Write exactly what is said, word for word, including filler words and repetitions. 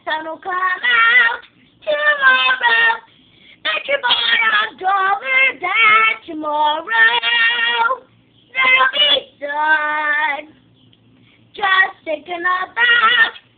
sun will come out tomorrow. Bet your bottom dollar that tomorrow there'll be sun. Just thinking about